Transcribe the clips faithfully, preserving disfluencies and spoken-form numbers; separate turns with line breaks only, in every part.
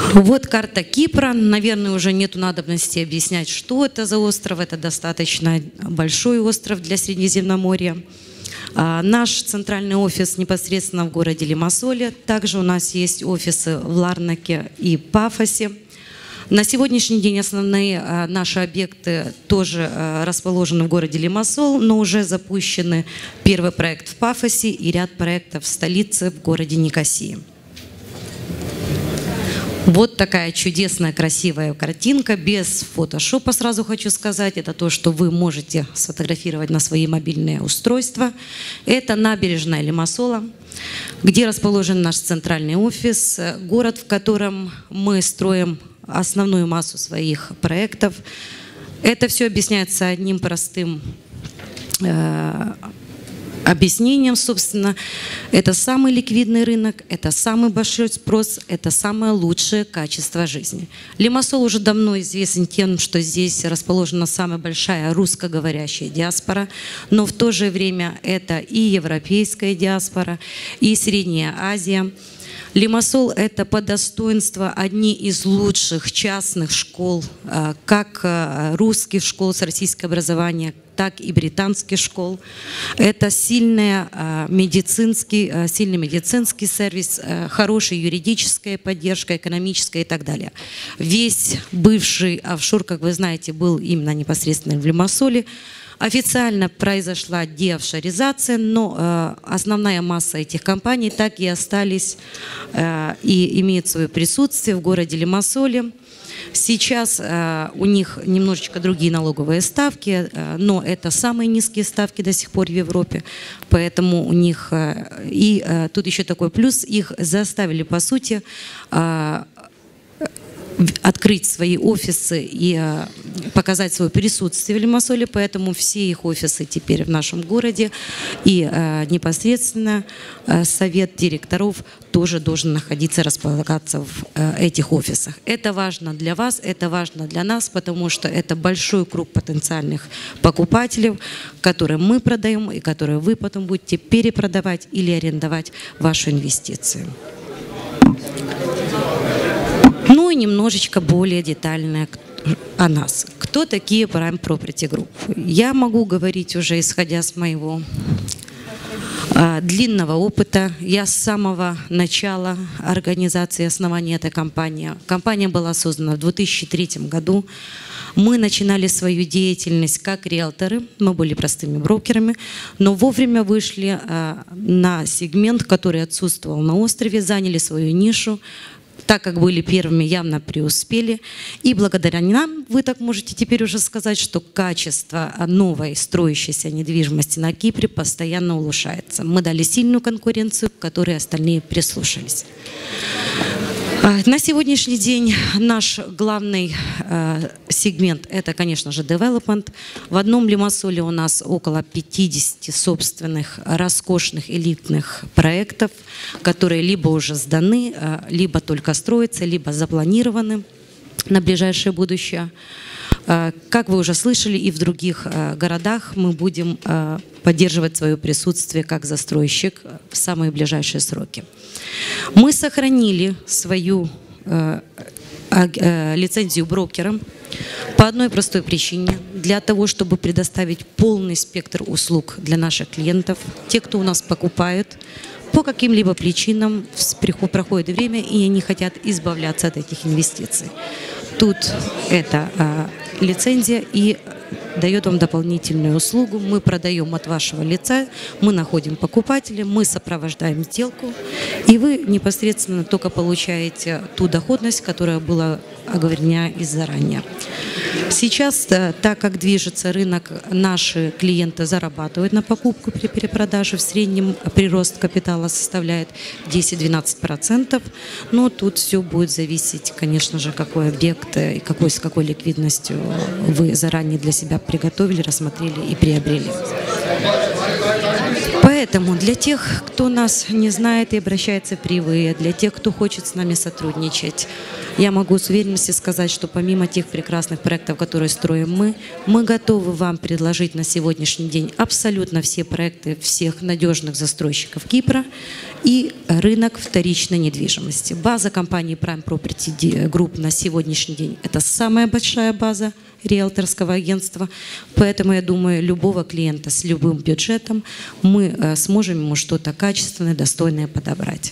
Вот карта Кипра. Наверное, уже нет надобности объяснять, что это за остров. Это достаточно большой остров для Средиземноморья. Наш центральный офис непосредственно в городе Лимассоле. Также у нас есть офисы в Ларнаке и Пафосе. На сегодняшний день основные наши объекты тоже расположены в городе Лимассол, но уже запущены первый проект в Пафосе и ряд проектов в столице, в городе Никосии. Вот такая чудесная, красивая картинка, без фотошопа, сразу хочу сказать. Это то, что вы можете сфотографировать на свои мобильные устройства. Это набережная Лимассола, где расположен наш центральный офис, город, в котором мы строим основную массу своих проектов. Это все объясняется одним простым э, объяснением, собственно. Это самый ликвидный рынок, это самый большой спрос, это самое лучшее качество жизни. Лимассол уже давно известен тем, что здесь расположена самая большая русскоговорящая диаспора, но в то же время это и европейская диаспора, и Средняя Азия. Лимассол – это по достоинству одни из лучших частных школ, как русских школ с российским образованием, так и британских школ. Это сильный медицинский, сильный медицинский сервис, хорошая юридическая поддержка, экономическая и так далее. Весь бывший офшор, как вы знаете, был именно непосредственно в Лимассоле. Официально произошла деофшоризация, но э, основная масса этих компаний так и остались э, и имеют свое присутствие в городе Лимассоле. Сейчас э, у них немножечко другие налоговые ставки, э, но это самые низкие ставки до сих пор в Европе, поэтому у них э, и э, тут еще такой плюс, их заставили по сути э, открыть свои офисы и э, показать свое присутствие в Лимассоле, поэтому все их офисы теперь в нашем городе, и э, непосредственно э, совет директоров тоже должен находиться, располагаться в э, этих офисах. Это важно для вас, это важно для нас, потому что это большой круг потенциальных покупателей, которые мы продаем и которые вы потом будете перепродавать или арендовать вашу инвестицию. Ну и немножечко более детально о нас. Кто такие Prime Property Group? Я могу говорить уже исходя с моего э, длинного опыта. Я с самого начала организации основания этой компании. Компания была создана в две тысячи третьем году. Мы начинали свою деятельность как риэлторы, мы были простыми брокерами, но вовремя вышли э, на сегмент, который отсутствовал на острове, заняли свою нишу. Так как были первыми, явно преуспели. И благодаря нам, вы так можете теперь уже сказать, что качество новой строящейся недвижимости на Кипре постоянно улучшается. Мы дали сильную конкуренцию, к которой остальные прислушались. На сегодняшний день наш главный э, сегмент – это, конечно же, development. В одном Лимассоле у нас около пятидесяти собственных роскошных элитных проектов, которые либо уже сданы, э, либо только строятся, либо запланированы на ближайшее будущее. Э, как вы уже слышали, и в других э, городах мы будем э, поддерживать свое присутствие как застройщик в самые ближайшие сроки. Мы сохранили свою э, э, лицензию брокера по одной простой причине. Для того, чтобы предоставить полный спектр услуг для наших клиентов. Те, кто у нас покупают, по каким-либо причинам проходит время, и они хотят избавляться от этих инвестиций. Тут это э, лицензия и дает вам дополнительную услугу. Мы продаем от вашего лица, мы находим покупателя, мы сопровождаем сделку, и вы непосредственно только получаете ту доходность, которая была оговорена из заранее. Сейчас, так как движется рынок, наши клиенты зарабатывают на покупку при перепродаже. В среднем прирост капитала составляет десять-двенадцать процентов. Но тут все будет зависеть, конечно же, какой объект и какой, с какой ликвидностью вы заранее для себя приготовили, рассмотрели и приобрели. Поэтому Поэтому для тех, кто нас не знает и обращается впервые, для тех, кто хочет с нами сотрудничать, я могу с уверенностью сказать, что помимо тех прекрасных проектов, которые строим мы, мы готовы вам предложить на сегодняшний день абсолютно все проекты всех надежных застройщиков Кипра и рынок вторичной недвижимости. База компании Prime Property Group на сегодняшний день – это самая большая база риэлторского агентства, поэтому, я думаю, любого клиента с любым бюджетом мы э, сможем ему что-то качественное, достойное подобрать.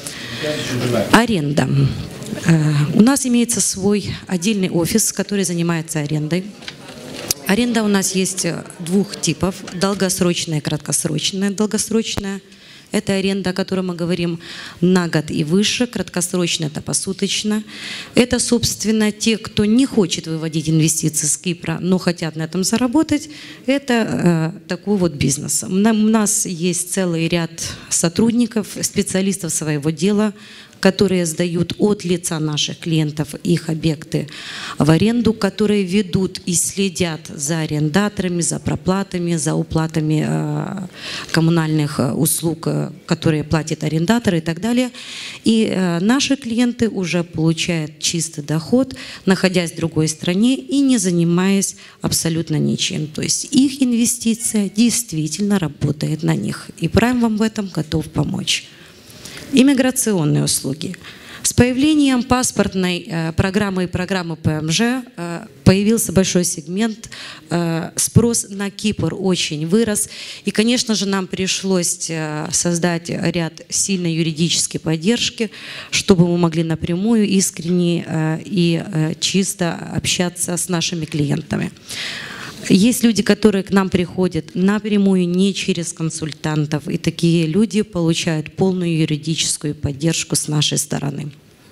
Аренда. Э, у нас имеется свой отдельный офис, который занимается арендой. Аренда у нас есть двух типов – долгосрочная и краткосрочная. Долгосрочная – это аренда, о которой мы говорим на год и выше, краткосрочно это посуточно. Это, собственно, те, кто не хочет выводить инвестиции с Кипра, но хотят на этом заработать, это э, такой вот бизнес. У нас есть целый ряд сотрудников, специалистов своего дела, которые сдают от лица наших клиентов их объекты в аренду, которые ведут и следят за арендаторами, за проплатами, за уплатами э, коммунальных услуг, которые платят арендаторы и так далее. И э, наши клиенты уже получают чистый доход, находясь в другой стране и не занимаясь абсолютно ничем. То есть их инвестиция действительно работает на них. И Prime вам в этом готов помочь. Иммиграционные услуги. С появлением паспортной э, программы и программы ПМЖ э, появился большой сегмент, э, спрос на Кипр очень вырос. И, конечно же, нам пришлось э, создать ряд сильной юридической поддержки, чтобы мы могли напрямую, искренне э, и э, чисто общаться с нашими клиентами. Есть люди, которые к нам приходят напрямую, не через консультантов, и такие люди получают полную юридическую поддержку с нашей стороны.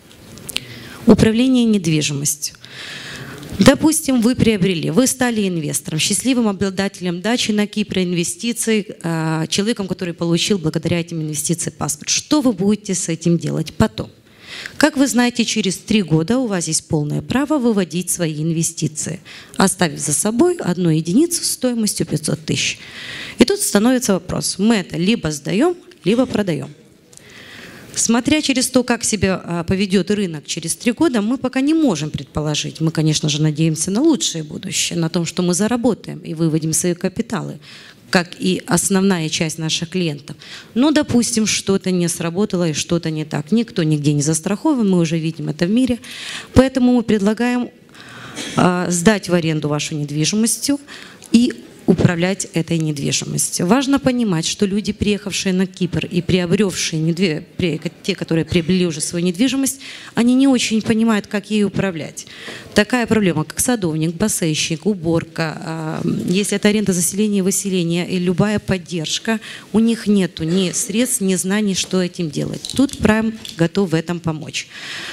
Управление недвижимостью. Допустим, вы приобрели, вы стали инвестором, счастливым обладателем дачи на Кипре, инвестиций, человеком, который получил благодаря этим инвестициям паспорт. Что вы будете с этим делать потом? Как вы знаете, через три года у вас есть полное право выводить свои инвестиции, оставив за собой одну единицу стоимостью пятьсот тысяч. И тут становится вопрос, мы это либо сдаем, либо продаем. Смотря через то, как себя поведет рынок через три года, мы пока не можем предположить. Мы, конечно же, надеемся на лучшее будущее, на том, что мы заработаем и выводим свои капиталы, как и основная часть наших клиентов. Но, допустим, что-то не сработало и что-то не так. Никто нигде не застрахован, мы уже видим это в мире. Поэтому мы предлагаем э, сдать в аренду вашу недвижимость и управлять этой недвижимостью. Важно понимать, что люди, приехавшие на Кипр и приобретшие, недвиж... те, которые приобрели уже свою недвижимость, они не очень понимают, как ей управлять. Такая проблема, как садовник, бассейщик, уборка, если это аренда заселения и выселения, и любая поддержка, у них нет ни средств, ни знаний, что этим делать. Тут Prime готов в этом помочь.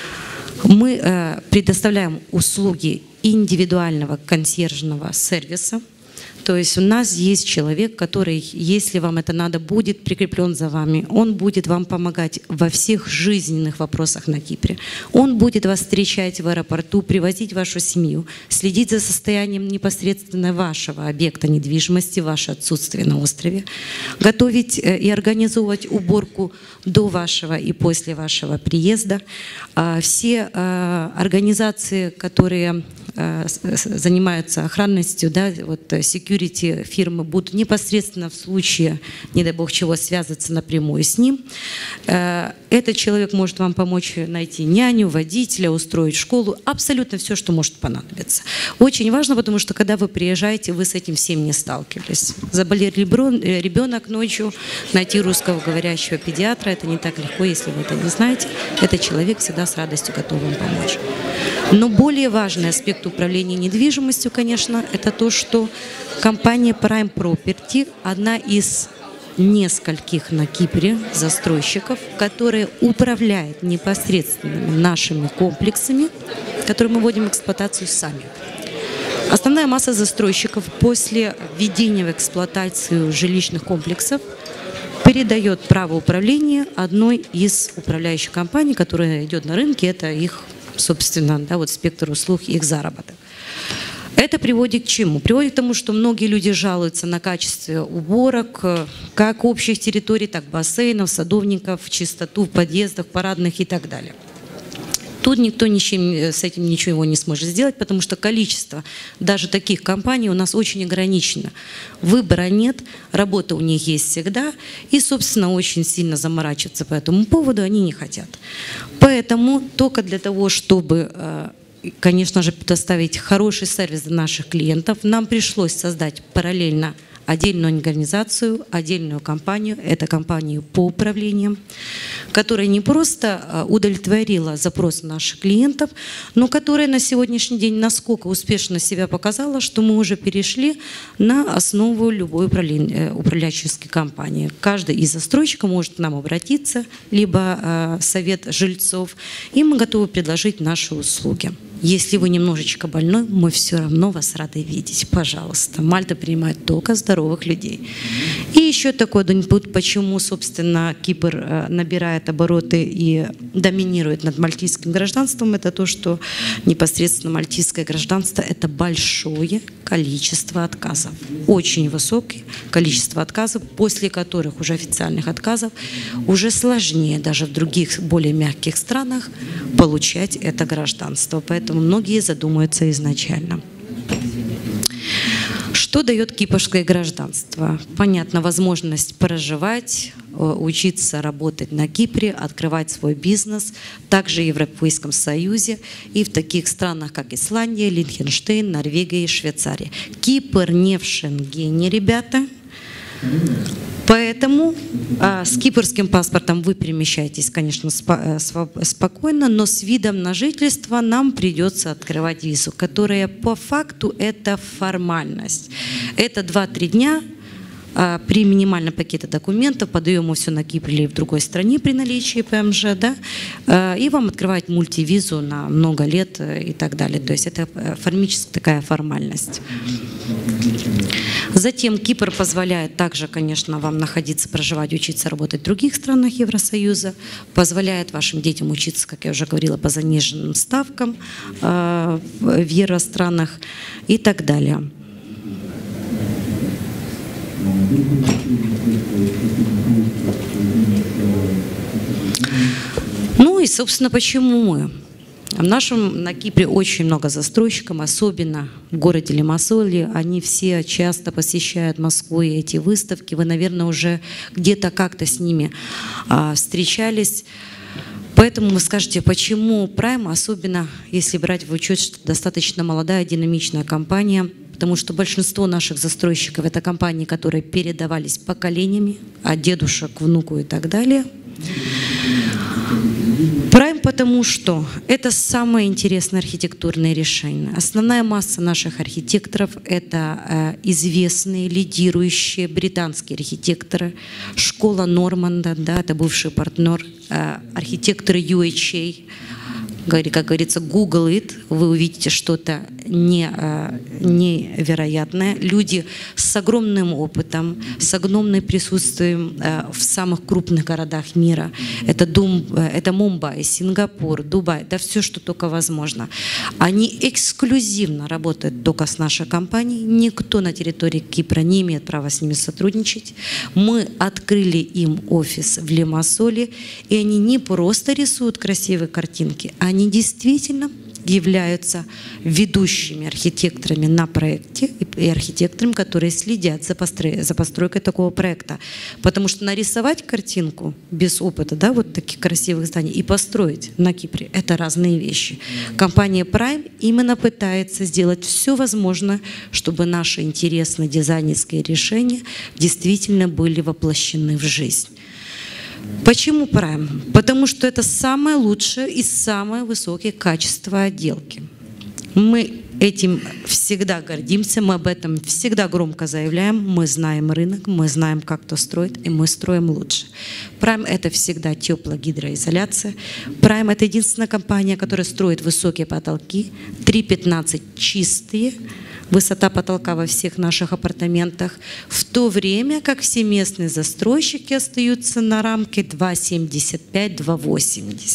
Мы предоставляем услуги индивидуального консьержного сервиса. То есть у нас есть человек, который, если вам это надо, будет прикреплен за вами. Он будет вам помогать во всех жизненных вопросах на Кипре. Он будет вас встречать в аэропорту, привозить вашу семью, следить за состоянием непосредственно вашего объекта недвижимости, ваше отсутствие на острове, готовить и организовывать уборку до вашего и после вашего приезда. Все организации, которые занимаются охранностью, да, вот security фирмы будут непосредственно в случае, не дай бог чего, связываться напрямую с ним. Этот человек может вам помочь найти няню, водителя, устроить школу, абсолютно все, что может понадобиться. Очень важно, потому что когда вы приезжаете, вы с этим всем не сталкивались. Заболел ребенок ночью, найти русскоговорящего педиатра, это не так легко, если вы это не знаете. Этот человек всегда с радостью готов вам помочь. Но более важный аспект управления недвижимостью, конечно, это то, что компания Prime Property одна из нескольких на Кипре застройщиков, которые управляют непосредственно нашими комплексами, которые мы вводим в эксплуатацию сами. Основная масса застройщиков после введения в эксплуатацию жилищных комплексов передает право управления одной из управляющих компаний, которая идет на рынке, это их, собственно, да, вот спектр услуг, их заработок. Это приводит к чему? Приводит к тому, что многие люди жалуются на качество уборок, как общих территорий, так и бассейнов, садовников, чистоту в подъездах, парадных и так далее. Тут никто ничем, с этим ничего не сможет сделать, потому что количество даже таких компаний у нас очень ограничено. Выбора нет, работа у них есть всегда, и, собственно, очень сильно заморачиваться по этому поводу они не хотят. Поэтому только для того, чтобы, конечно же, предоставить хороший сервис для наших клиентов, нам пришлось создать параллельно отдельную организацию, отдельную компанию, это компанию по управлениям, которая не просто удовлетворила запросы наших клиентов, но которая на сегодняшний день насколько успешно себя показала, что мы уже перешли на основу любой управляющей компании. Каждый из застройщиков может к нам обратиться, либо совет жильцов, и мы готовы предложить наши услуги. Если вы немножечко больной, мы все равно вас рады видеть. Пожалуйста. Мальта принимает только здоровых людей. И еще такой инпут, почему, собственно, Кипр набирает обороты и доминирует над мальтийским гражданством, это то, что непосредственно мальтийское гражданство – это большое количество отказов. Очень высокое количество отказов, после которых уже официальных отказов уже сложнее даже в других более мягких странах получать это гражданство. Поэтому многие задумаются изначально. Что дает кипрское гражданство? Понятно, возможность проживать, учиться работать на Кипре, открывать свой бизнес, также в Европейском Союзе и в таких странах, как Исландия, Лихтенштейн, Норвегия и Швейцария. Кипр не в Шенгене, ребята. Поэтому а, с кипрским паспортом вы перемещаетесь, конечно, спо спокойно, но с видом на жительство нам придется открывать визу, которая по факту это формальность. Это два-три дня а, при минимальном пакете документов, подаем мы все на Кипре или в другой стране при наличии ПМЖ, да, а, и вам открывают мультивизу на много лет и так далее. То есть это формическая такая формальность. Затем Кипр позволяет также, конечно, вам находиться, проживать, учиться, работать в других странах Евросоюза, позволяет вашим детям учиться, как я уже говорила, по заниженным ставкам э, в евространах и так далее. Ну и, собственно, почему мы? В нашем, на Кипре очень много застройщиков, особенно в городе Лимассоле. Они все часто посещают Москву и эти выставки. Вы, наверное, уже где-то как-то с ними а, встречались. Поэтому вы скажете, почему Prime, особенно если брать в учет, что достаточно молодая, динамичная компания, потому что большинство наших застройщиков – это компании, которые передавались поколениями, от дедушек к внуку и так далее. Prime, потому что это самое интересное архитектурное решение. Основная масса наших архитекторов – это э, известные, лидирующие британские архитекторы. Школа Норманда, да, это бывший партнер, э, архитекторы ю эйч эй. Как говорится, Google it, вы увидите что-то не, невероятное. Люди с огромным опытом, с огромным присутствием в самых крупных городах мира. Это, Дум, это Мумбаи, Сингапур, Дубай, это все, что только возможно. Они эксклюзивно работают только с нашей компанией. Никто на территории Кипра не имеет права с ними сотрудничать. Мы открыли им офис в Лимассоле, и они не просто рисуют красивые картинки, они действительно являются ведущими архитекторами на проекте и архитекторами, которые следят за, построй, за постройкой такого проекта. Потому что нарисовать картинку без опыта, да, вот таких красивых зданий, и построить на Кипре – это разные вещи. Компания Prime именно пытается сделать все возможное, чтобы наши интересные дизайнерские решения действительно были воплощены в жизнь. Почему Prime? Потому что это самое лучшее и самое высокое качество отделки. Мы этим всегда гордимся, мы об этом всегда громко заявляем. Мы знаем рынок, мы знаем, как кто строит, и мы строим лучше. Prime – это всегда теплая гидроизоляция. Prime – это единственная компания, которая строит высокие потолки, три пятнадцать чистые. Высота потолка во всех наших апартаментах, в то время как все местные застройщики остаются на рамке два семьдесят пять — два восемьдесят.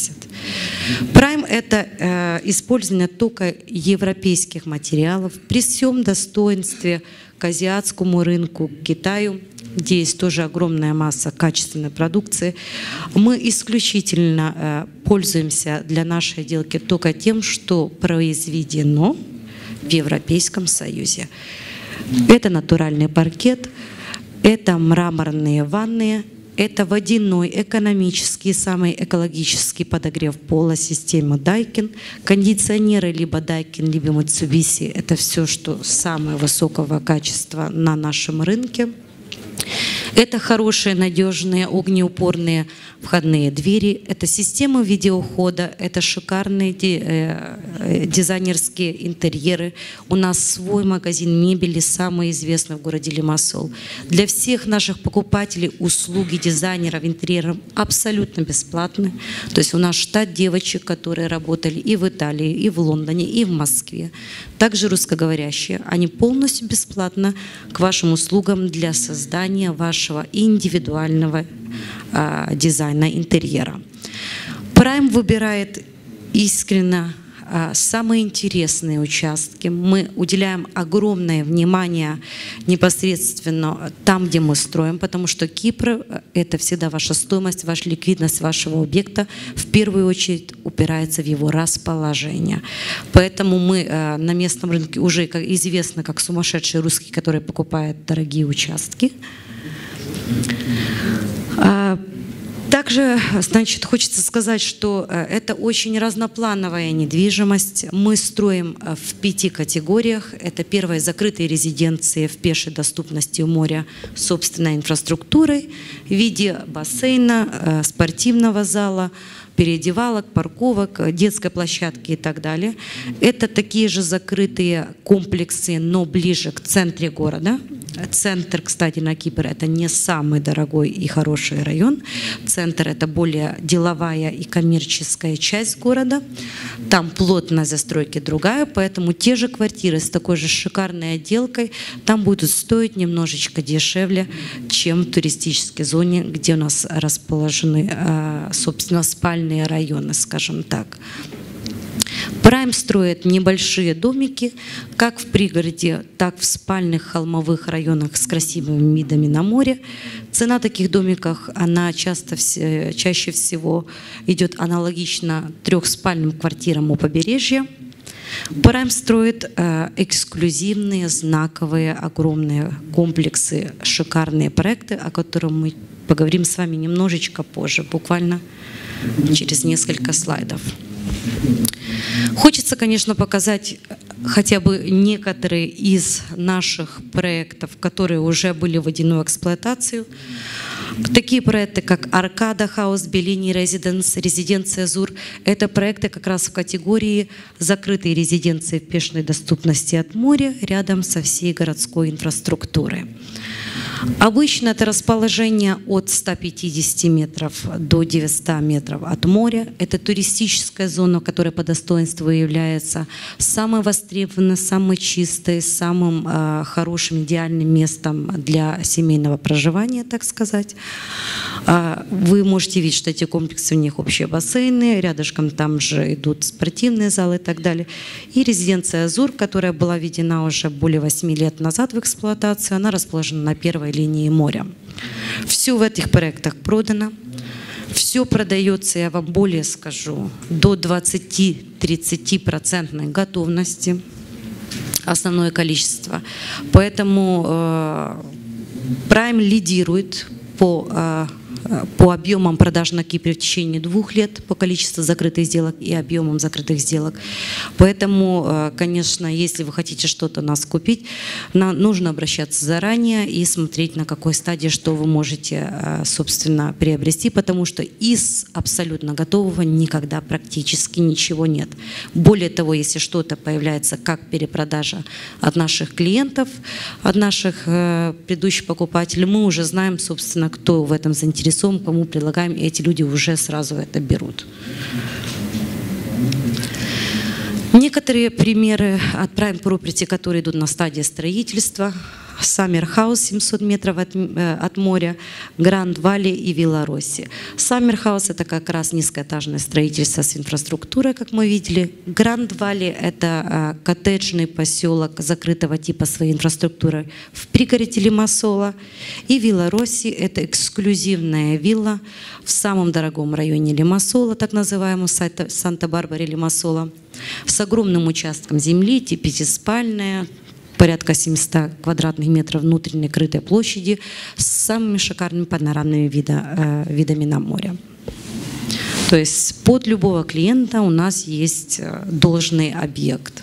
Prime — это э, использование только европейских материалов при всем достоинстве к азиатскому рынку, к Китаю, где есть тоже огромная масса качественной продукции. Мы исключительно э, пользуемся для нашей отделки только тем, что произведено в Европейском Союзе. Это натуральный паркет, это мраморные ванны, это водяной, экономический, самый экологический подогрев пола, система Daikin, кондиционеры либо Daikin, либо Mitsubishi. Это все, что самое высокого качества на нашем рынке. Это хорошие, надежные, огнеупорные входные двери, это системы видеоухода, это шикарные дизайнерские интерьеры. У нас свой магазин мебели, самый известный в городе Лимассол. Для всех наших покупателей услуги дизайнеров интерьеров абсолютно бесплатны. То есть у нас штат девочек, которые работали и в Италии, и в Лондоне, и в Москве. Также русскоговорящие. Они полностью бесплатно к вашим услугам для создания вашего индивидуального а, дизайна интерьера. Prime выбирает искренне а, самые интересные участки. Мы уделяем огромное внимание непосредственно там, где мы строим, потому что Кипр — это всегда ваша стоимость, ваша ликвидность вашего объекта в первую очередь упирается в его расположение. Поэтому мы а, на местном рынке уже как известно как сумасшедшие русские, которые покупают дорогие участки. Также, значит, хочется сказать, что это очень разноплановая недвижимость. Мы строим в пяти категориях. Это первая — закрытые резиденции в пешей доступности у моря с собственной инфраструктурой в виде бассейна, спортивного зала, переодевалок, парковок, детской площадки и так далее. Это такие же закрытые комплексы, но ближе к центре города. Центр, кстати, на Кипре — это не самый дорогой и хороший район. Центр — это более деловая и коммерческая часть города. Там плотность застройки другая, поэтому те же квартиры с такой же шикарной отделкой там будут стоить немножечко дешевле, чем в туристической зоне, где у нас расположены, собственно, спальные районы, скажем так. Prime строит небольшие домики, как в пригороде, так в спальных холмовых районах с красивыми видами на море. Цена таких домиков, она часто, чаще всего идет аналогично трехспальным квартирам у побережья. Prime строит э, эксклюзивные, знаковые, огромные комплексы, шикарные проекты, о которых мы поговорим с вами немножечко позже, буквально через несколько слайдов. Хочется, конечно, показать хотя бы некоторые из наших проектов, которые уже были введены в эксплуатацию. Такие проекты, как Аркада Хаус, Беллини Резиденс, Резиденция Азур, это проекты как раз в категории закрытые резиденции в пешей доступности от моря, рядом со всей городской инфраструктурой. Обычно это расположение от ста пятидесяти метров до девятисот метров от моря. Это туристическая зона, которая по достоинству является самой востребованной, самой чистой, самым э, хорошим, идеальным местом для семейного проживания, так сказать. Э, вы можете видеть, что эти комплексы, у них общие бассейны, рядышком там же идут спортивные залы и так далее. И резиденция Азур, которая была введена уже более восьми лет назад в эксплуатацию, она расположена на первой линии моря. Все в этих проектах продано. Все продается, я вам более скажу, до двадцати-тридцати процентной готовности. Основное количество. Поэтому э, Prime лидирует по э, по объемам продаж на Кипре в течение двух лет, по количеству закрытых сделок и объемам закрытых сделок. Поэтому, конечно, если вы хотите что-то у нас купить, нужно обращаться заранее и смотреть, на какой стадии что вы можете, собственно, приобрести, потому что из абсолютно готового никогда практически ничего нет. Более того, если что-то появляется как перепродажа от наших клиентов, от наших предыдущих покупателей, мы уже знаем, собственно, кто в этом заинтересован, кому предлагаем, и эти люди уже сразу это берут. Некоторые примеры от Prime Property, которые идут на стадии строительства. Саммер Хаус семьсот метров от, от моря, Гранд Валли и Вилла Росси. Саммер Хаус — это как раз низкоэтажное строительство с инфраструктурой, как мы видели. Гранд Валли — это коттеджный поселок закрытого типа своей инфраструктурой в пригороде Лимассола. И Вилла Росси — это эксклюзивная вилла в самом дорогом районе Лимассола, так называемом Санта-Барбаре Лимассола, с огромным участком земли, пятиспальная, порядка семисот квадратных метров внутренней крытой площади с самыми шикарными панорамными вида, э, видами на море. То есть под любого клиента у нас есть должный объект.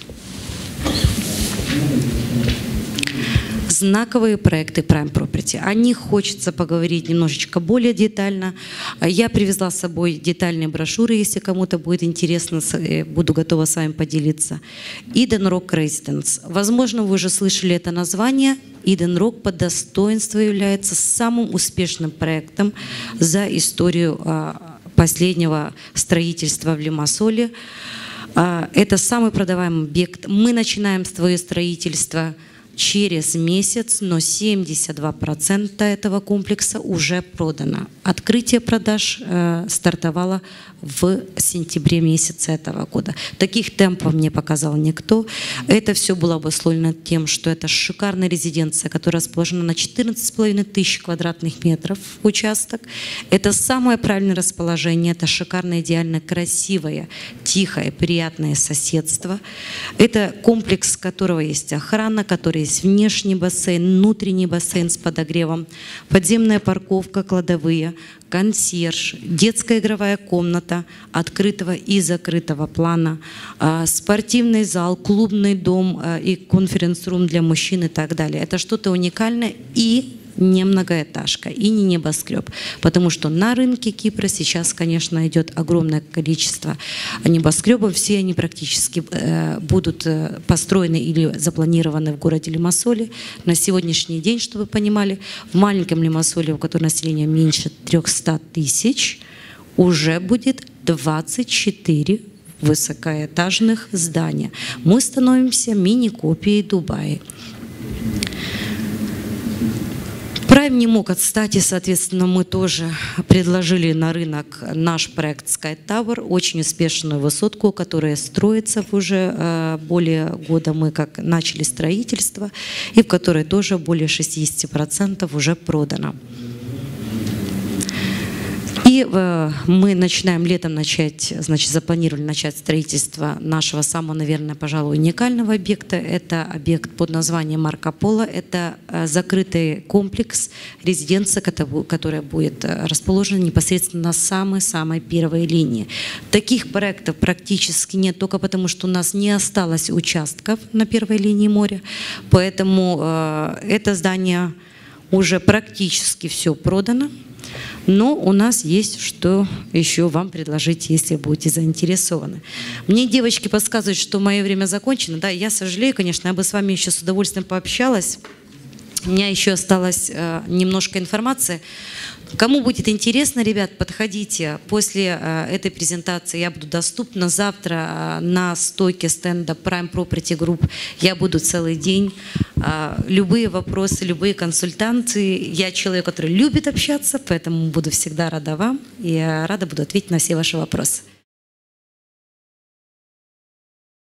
Знаковые проекты Prime Property. О них хочется поговорить немножечко более детально. Я привезла с собой детальные брошюры, если кому-то будет интересно, буду готова с вами поделиться. Eden Rock Residence. Возможно, вы уже слышали это название. Eden Rock по достоинству является самым успешным проектом за историю последнего строительства в Лимассоле. Это самый продаваемый объект. Мы начинаем свое строительство через месяц, но семьдесят два процента этого комплекса уже продано. Открытие продаж э, стартовало в сентябре месяце этого года. Таких темпов не показал никто. Это все было обусловлено тем, что это шикарная резиденция, которая расположена на четырнадцать с половиной тысяч квадратных метров участок. Это самое правильное расположение, это шикарное, идеально красивое, тихое, приятное соседство. Это комплекс, у которого есть охрана, который есть внешний бассейн, внутренний бассейн с подогревом, подземная парковка, кладовые, консьерж, детская игровая комната открытого и закрытого плана, спортивный зал, клубный дом и конференц-рум для мужчин и так далее. Это что-то уникальное и не многоэтажка, и не небоскреб. Потому что на рынке Кипра сейчас, конечно, идет огромное количество небоскребов. Все они практически э, будут построены или запланированы в городе Лимассоле. На сегодняшний день, чтобы вы понимали, в маленьком Лимассоле, у которого население меньше трёхсот тысяч, уже будет двадцать четыре высокоэтажных здания. Мы становимся мини-копией Дубая. Prime не мог отстать, и, соответственно, мы тоже предложили на рынок наш проект Sky Tower, очень успешную высотку, которая строится уже более года. Мы как начали строительство, и в которой тоже более шестидесяти процентов уже продано. И э, мы начинаем летом начать, значит, запланировали начать строительство нашего самого, наверное, пожалуй, уникального объекта. Это объект под названием Марко Поло. Это э, закрытый комплекс, резиденция, которая будет расположена непосредственно на самой-самой первой линии. Таких проектов практически нет, только потому что у нас не осталось участков на первой линии моря. Поэтому э, это здание уже практически все продано. Но у нас есть что еще вам предложить, если будете заинтересованы. Мне девочки подсказывают, что мое время закончено. Да, я сожалею, конечно, я бы с вами еще с удовольствием пообщалась. У меня еще осталось э, немножко информации. Кому будет интересно, ребят, подходите. После э, этой презентации я буду доступна. Завтра э, на стойке стенда Prime Property Group я буду целый день. Э, любые вопросы, любые консультации. Я человек, который любит общаться, поэтому буду всегда рада вам и рада буду ответить на все ваши вопросы.